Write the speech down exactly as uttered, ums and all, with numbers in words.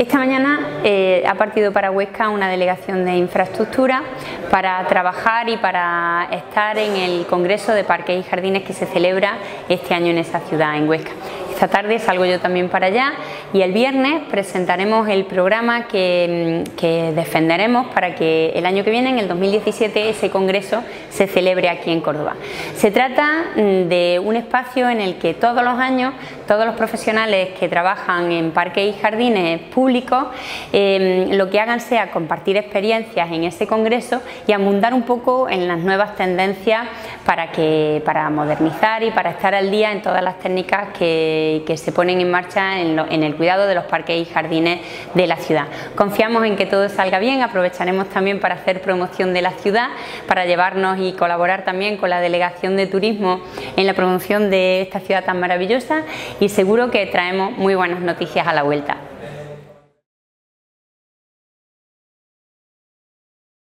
Esta mañana eh, ha partido para Huesca una delegación de infraestructura para trabajar y para estar en el Congreso de Parques y Jardines que se celebra este año en esa ciudad, en Huesca. Esta tarde salgo yo también para allá y el viernes presentaremos el programa que, que defenderemos para que el año que viene, en el dos mil diecisiete, ese congreso se celebre aquí en Córdoba. Se trata de un espacio en el que todos los años todos los profesionales que trabajan en parques y jardines públicos eh, lo que hagan sea compartir experiencias en ese congreso y abundar un poco en las nuevas tendencias para, que, para modernizar y para estar al día en todas las técnicas que, que se ponen en marcha en, lo, en el cuidado de los parques y jardines de la ciudad. Confiamos en que todo salga bien, aprovecharemos también para hacer promoción de la ciudad, para llevarnos y colaborar también con la Delegación de Turismo en la promoción de esta ciudad tan maravillosa, y seguro que traemos muy buenas noticias a la vuelta.